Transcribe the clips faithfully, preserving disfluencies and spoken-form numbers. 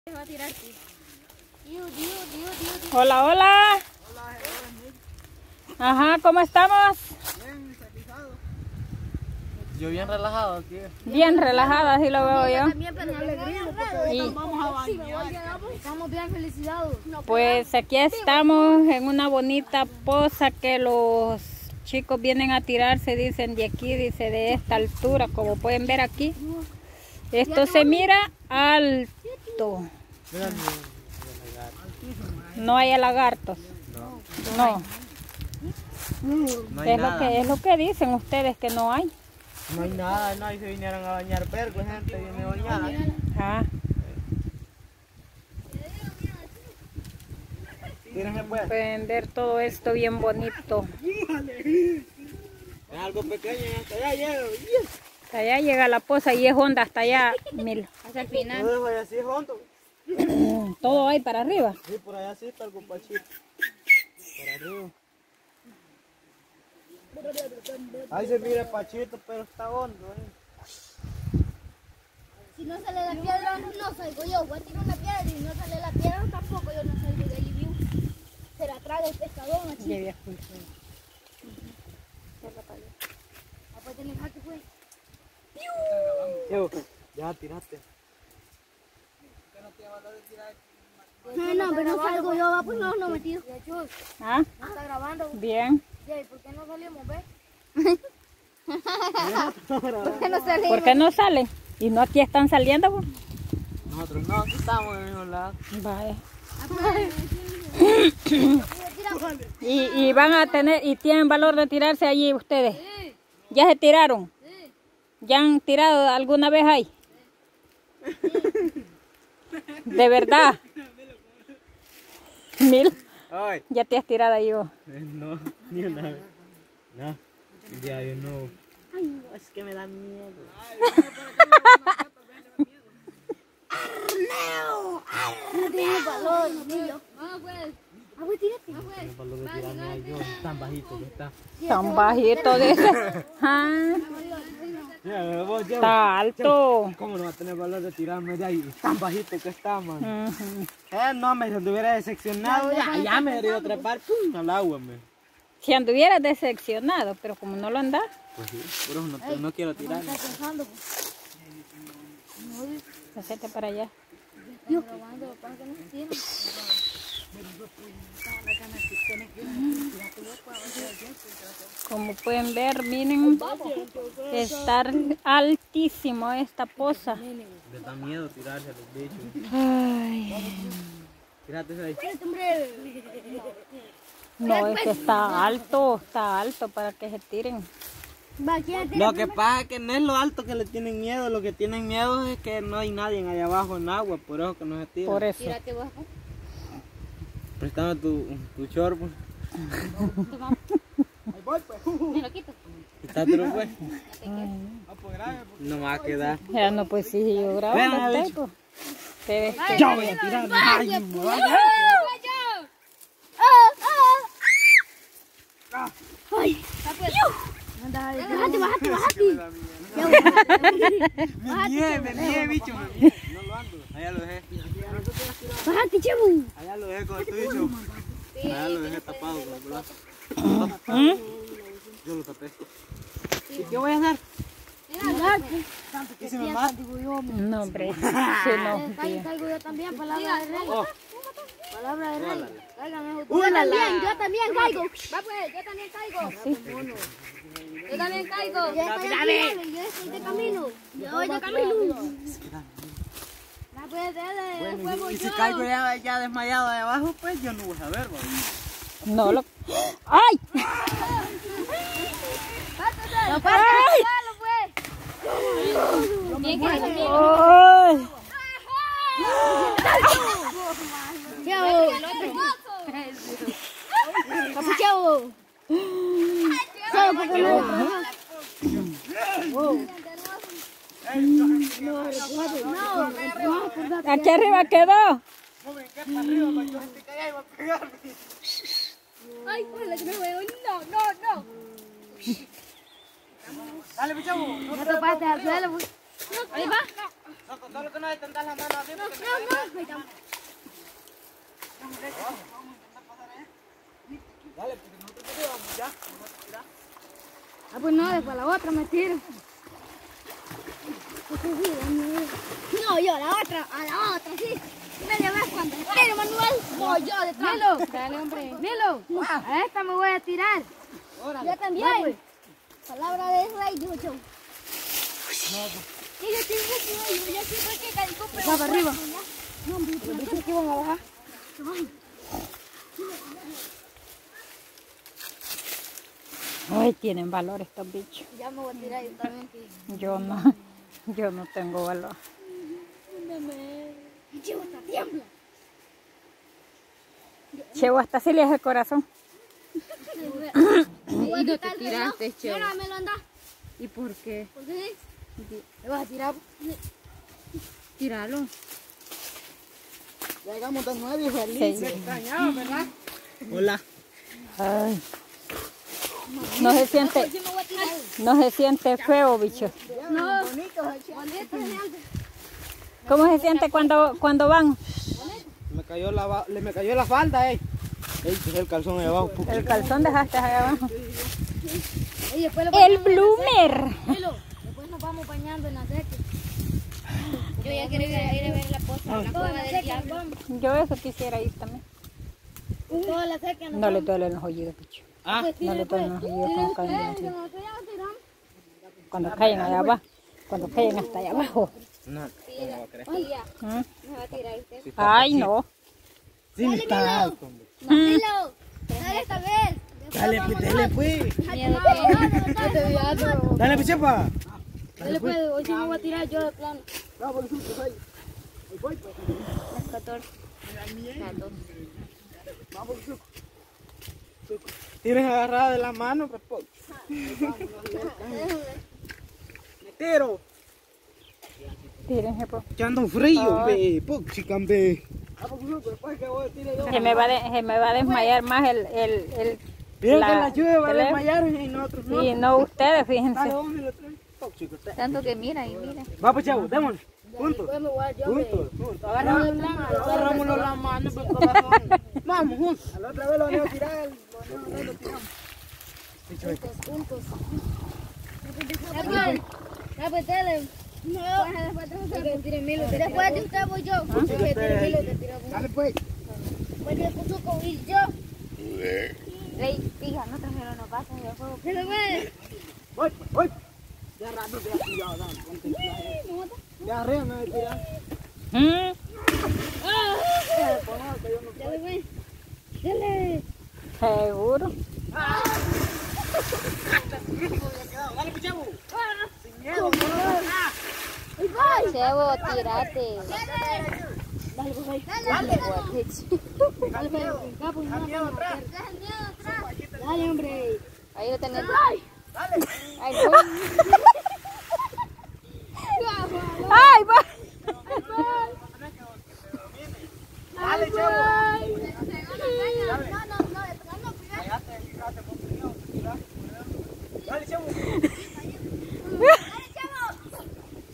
Hola, hola. Ajá, ¿cómo estamos? Bien, satisfacción. Yo bien relajado aquí. Bien relajado, así lo veo yo. También, pero alegría, porque Y- vamos a bañar. Estamos bien felicitados. Pues aquí estamos en una bonita poza que los chicos vienen a tirarse, dicen de aquí, dice de esta altura, como pueden ver aquí. Esto se mira alto. No hay lagartos. No. No hay Es lo nada. que es lo que dicen ustedes que no hay. No hay nada, no hay se vinieron a bañar percos, gente viene a bañar. Ah, Tírense pues. pueden ver todo esto bien bonito. Es algo pequeño, hasta allá llego. Hasta allá llega la poza y es honda hasta allá, mil. Hasta el final. No dejo allá así junto. Todo hay para arriba. Sí, por allá sí está el compachito. Para arriba. Ahí se mira el pachito, pero está hondo. ¿eh? Si no sale la piedra, no salgo yo. Voy a tirar una piedra y no sale la piedra, tampoco yo no salgo de allí vivo. Se la traga el pescador, Ya aquí. había escuchado. Después tenés jaque, pues. Llevo, ya tiraste. No, no, pero no salgo yo, va, pues no, no metido. Ah, Está grabando. bien. Jay, ¿por qué no salimos, ve? ¿Por qué no salimos? ¿Por qué no salen? ¿Y no aquí están saliendo? Pues? Nosotros no, aquí estamos en el mismo lado. Vaya. Tira. Y, y van a tener, y tienen valor de tirarse allí ustedes. Sí, ¿Ya se tiraron? sí. ¿Ya han tirado alguna vez ahí? ¿De verdad? Mil, Ay. ya te has tirado ahí vos. No, ni una vez. No, ya yo no. Ay, no, es que me da miedo. No tiene valor, niño. Vamos, pues. Ah, pues tírate. No valor de tirarme ahí yo, tan bajito que está. Tan bajito de ese. Ah, Mira, vos, Diego, está alto. ¿cómo no va a tener valor de tirarme de ahí? Tan bajito que está, man. Ujú. Eh, no, me si anduviera decepcionado, ya, ya me debería trepar, pum, al agua, me. Si anduvieras decepcionado, pero como no lo andas, Pues sí, por eso no, te- no quiero tirar. Está pensando, pues. hacete para allá. Yo grabando, para que no se tiren. Como pueden ver, miren, está altísimo esta poza. Me da miedo tirarse a los bichos. Ay, Tírate ahí. no, es que está alto, está alto para que se tiren. Va, quédate. Lo que pasa es que no es lo alto que le tienen miedo, lo que tienen miedo es que no hay nadie allá abajo en agua, por eso que no se tiran. Por eso. Tírate, vos. Prestame tu, tu short, pues. Ahí voy, pues. Me lo quito. Quítatelo, pues. No me va a quedar. Ya no, pues sí, yo grabo. Ven, los bicho. tengo. Te ves que- Yo voy a tirar. Ay, me va a dar. Bájate, bájate, bájate. Me nié, me nié, bicho, me nié. No lo ando. Allá lo dejé. Bájate, chavo. Allá lo dejé con el tuyo. Allá lo dejé tapado con el brazo. ¿Mm? Yo lo tapé. ¿Y qué voy a hacer? ¿Y si me mata? No, hombre. Sí, no. Caigo, caigo yo también, palabra de rey. Oh, Palabra de rey. Cáigame. Yo ¡Úlala! también, yo también caigo. Va pues, yo también caigo. Yo también caigo. Yo estoy aquí, yo estoy de camino. Yo voy de camino. Va pues, dale, bueno, fuego y, y si yo. caigo ya, ya desmayado de abajo, pues yo no voy a ver, ¿va? No lo. ¡Ay! No pasa, ¡Ay! dale, pues. Bien que eso bien. ¡Ay! Chavo. Capuchavo. Solo porque no. Aquí arriba quedó. Ay, ojalá que me veo. No, no, no. Dale, mi chavo. No te pases al suelo, pues. Ahí va. Soco, solo que no extendas la mano así No, porque no, no. Ahí está. Dale, porque nosotros te llevamos ya. Ah, pues no, después la otra me tiro. No, yo a la otra, a la otra, sí. Media vez cuando me tire, Manuel, voy yo detrás. Milo, dale, hombre. Milo, a esta me voy a tirar. Yo también. Palabra de rey, dijo yo. Y yo tengo que yo ya siempre que calico, pero... Va para arriba. No, hombre, yo pensé que iban a bajar. Ay, tienen valor estos bichos. Ya me voy a tirar yo también. Yo no, yo no tengo valor. Chivo, hasta tiembla. Chevo, hasta se le hace el corazón. ¿Y no te tiraste, Chevo? Mira, me lo anda. ¿Y por qué? ¿Por qué? ¿Le vas a tirar? Tíralo. Ya llegamos de nuevo y feliz. Sí. Me extrañaba, ¿verdad? Hola. Ay. No se siente, Sí me voy a tirar. no se siente feo, bicho. No, bonito, bonito. ¿Cómo se siente cuando, cuando van? Me cayó la, ba- le me cayó la falda, eh. Ey, dejé el calzón ahí abajo. puto. El calzón dejaste allá abajo. Y después lo El bañamos en la bloomer. seca. Milo, después nos vamos bañando en la seca. Yo ya quiero ir a, ir a ver la poza, la cueva del diablo. Yo eso quisiera ir también. Toda la seca nos No le duelen los oídos, bicho. Ah, No le duelen los oídos cuando caen de encima. nosotros ya lo tiramos. Cuando caen allá abajo. Cuando caen hasta allá abajo. no, no me va a creer. Tía, ¿Mm? me va a tirar usted. Sí está- Ay, no. Sí, sí está alto, hombre. No, Milo, dale esta vez. Dale, pues, dale, pues. Miedo que Dale, pues, chepa. Dale pues, hoy sí me voy a tirar yo de plano. No, por supuesto, ahí. Ahí voy, pues. Las catorce. Vamos, suco. Suco. Tienes agarrada de la mano, pues, po. Me tiro. Tírense, pues. Echando frío, ve. Po, chicambe. Después que voy a tirar yo. Se me va, de- se me va a desmayar más el... el, el Miren la- que la lluvia va a tele- desmayar y nosotros no. Y no ustedes, fíjense. Dale, vamos, me lo traen. Po, chico, te- Tanto que mira y mira. Va, pues, chavo, démosle. Juntos. Después me voy a yo. Juntos, juntos. Agarramos la mano, agarramos la mano por el corazón. Vamos, juntos. A la otra vez lo van a tirar, lo lo tiramos. Juntos. Ya pues, ya pues, dale. No. Después de usted voy yo. Después de Milo te tiro. Dale, pues. Después de Cuzuco voy yo. Rey, fija, no trajeron los vasos de fuego. Dale pues. Voy, pues, voy. Ya rato, ya cuidado, dale, ponte. Ya arriba me voy a tirar. ¿Mm? Dale pues. Dale. Seguro. Dale, pues, chavo. Sin miedo, Ahí voy. Chevo, tírate. Dale pues ahí. Dale. Dale pues. Acá pues no. miedo atrás. Deja el miedo atrás. Dale hombre. Ahí lo tenés. Ay. Ay, no. ¡Ay, va! Dale, chavo. No, no, no, de plano, cuidado. Cállate, cállate, ponte miedo, cuidado. Dale, chavo. Dale, chavo.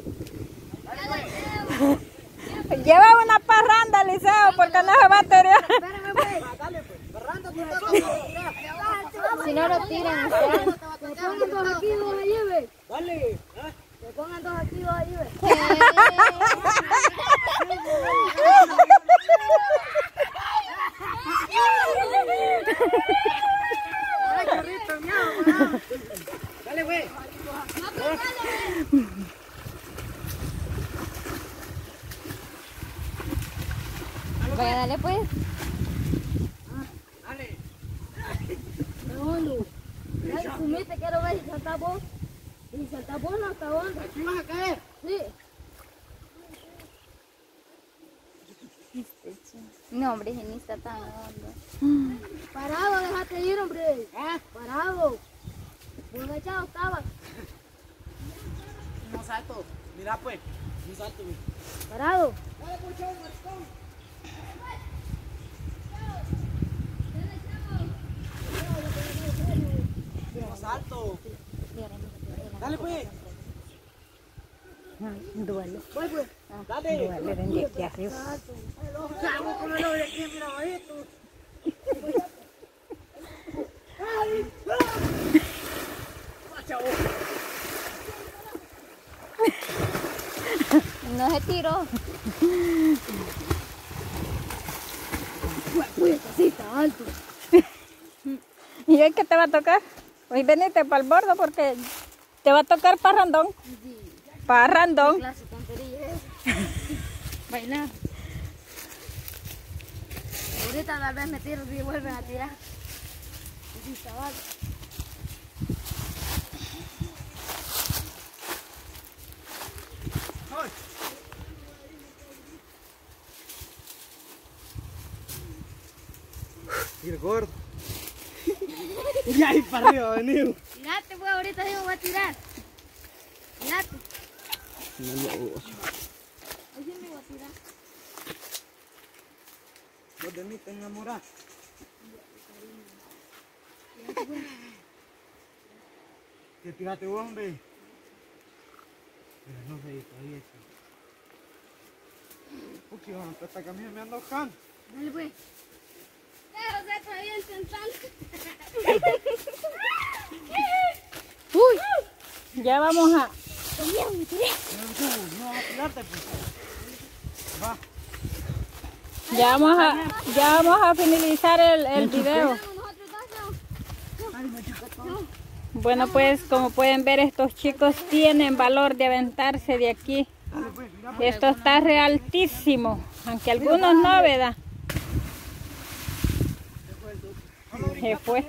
Lleva una parranda, Liceo, porque no se va a tirar. Espérame pues. Dale, pues. Barrando, pues. Si no lo tiran, ustedes. Se pongan dos aquí, dos allí, ve. Dale. Se pongan dos aquí, dos allí, ve. Dale, chorrito, miedo. Dale, güey. Vaya, dale pues. Dale. No, no. Ya sumiste, quiero ver si saltás vos. Si saltás vos, no hasta dónde. Aquí vas a caer. Sí. No, hombre, si ni está tan hondo. Parado, déjate ir, hombre. ¿Ah? Parado. Muy agachado estaba. Un salto. Mira, pues. Un salto, güey. Parado. Dale, pues, chavo, maricón. Un salto. Dale, pues. Duele. Voy, pues. Dale. Duele de aquí arriba. Vamos con el ojo de aquí, mira, bajito. ¡Ay! No se tiró. Pues así está alto. ¿Y hoy qué te va a tocar? Hoy venite para el bordo porque te va a tocar parrandón. Parrandón. Clase tontería es. Bailar. Ahorita tal vez me tiro y vuelven a tirar. Así está alto. Y el gordo. Y ahí para arriba venimos. Tirate, pues ahorita sí me voy a tirar. Tirate. No, no. Ahí sí me voy a tirar. Vos de mí te enamorás. Que tírate vos, hombre. Pero no se hizo ahí esto. Porque bueno, esta camisa me anda buscando. Dale pues. Pero se está bien sentado. Uy, ya vamos a... No, vas a tirarte, pues. Va. Ya vamos a, ya vamos a finalizar el, el video. Bueno, pues como pueden ver, estos chicos tienen valor de aventarse de aquí. Esto está realtísimo, aunque algunos no, ¿verdad? Se fue.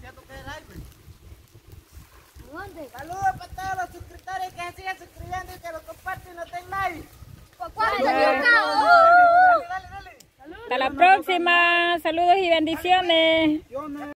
Saludos para todos los suscriptores que se sigan suscribiendo y que lo comparten y lo den like. Dale, dale, dale. Hasta la próxima. Saludos y bendiciones.